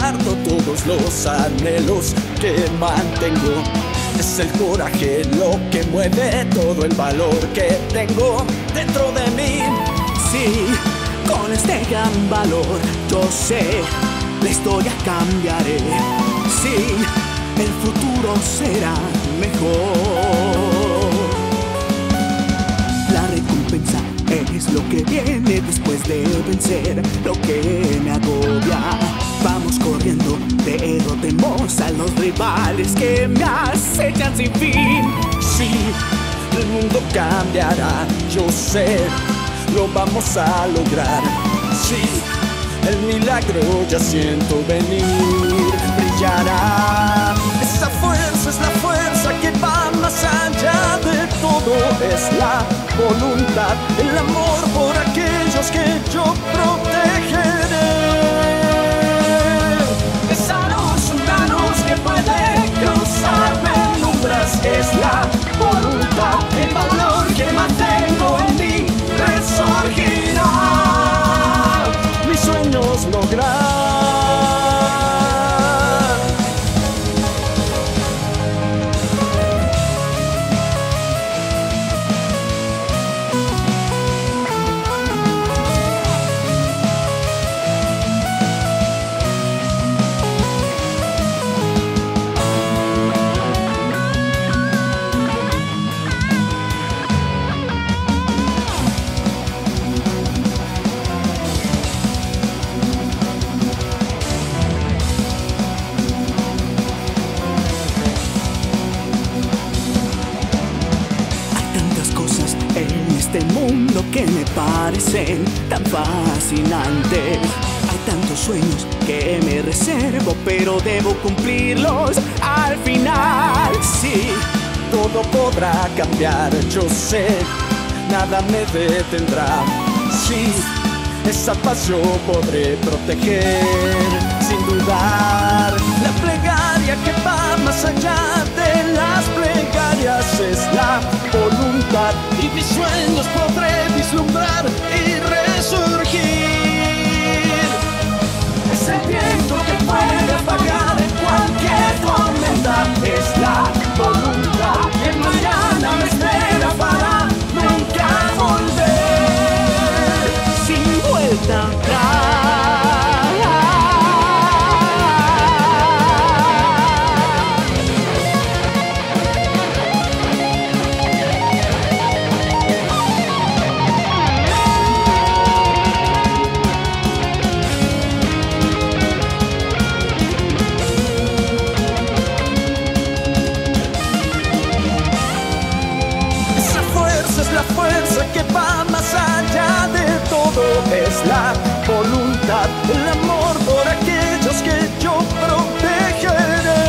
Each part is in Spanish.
guardo todos los anhelos que mantengo. Es el coraje lo que mueve todo el valor que tengo dentro de mí. Sí, con este gran valor yo sé, la historia cambiaré. Sí, el futuro será mejor. La recompensa es lo que viene después de vencer lo que me agobia. Vamos corriendo, derrotemos a los rivales que me acechan sin fin. Sí, el mundo cambiará, yo sé, lo vamos a lograr. Sí, el milagro ya siento venir, brillará. Esa fuerza es la fuerza que va más allá de todo. Es la voluntad, el amor por aquellos que yo protegeré. Esa luz, una luz que puede cruzar penumbras. Es la voluntad, el valor que mantengo en mí resurgirá. Mis sueños lograr. Este mundo que me parecen tan fascinantes. Hay tantos sueños que me reservo, pero debo cumplirlos al final. Sí, todo podrá cambiar, yo sé, nada me detendrá. Sí, esa paz yo podré proteger sin dudar. La plegaria que va más allá de las plegarias es la voluntad, y mis sueños podré vislumbrar y resurgir. Es el viento que puede apagar cualquier tormenta. Es la voluntad que mañana me espera para nunca volver. Sin vuelta atrás. La fuerza que va más allá de todo. Es la voluntad, el amor por aquellos que yo protegeré.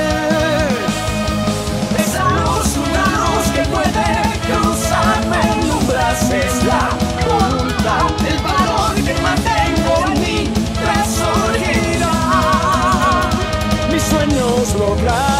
Esa luz, una luz que puede cruzar penumbras. Es la voluntad, el valor que mantengo en mí resurgirá. Mis sueños lograr.